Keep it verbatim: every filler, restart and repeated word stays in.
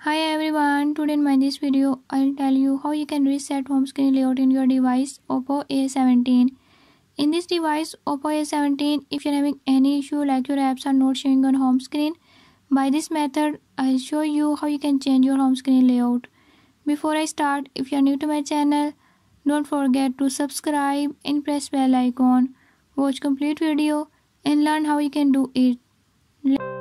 Hi everyone, today in my this video I'll tell you how you can reset home screen layout in your device Oppo A seventeen. In this device Oppo A seventeen, if you're having any issue like your apps are not showing on home screen, by this method I'll show you how you can change your home screen layout. Before I start, if you're new to my channel, don't forget to subscribe and press bell icon. Watch complete video and learn how you can do it.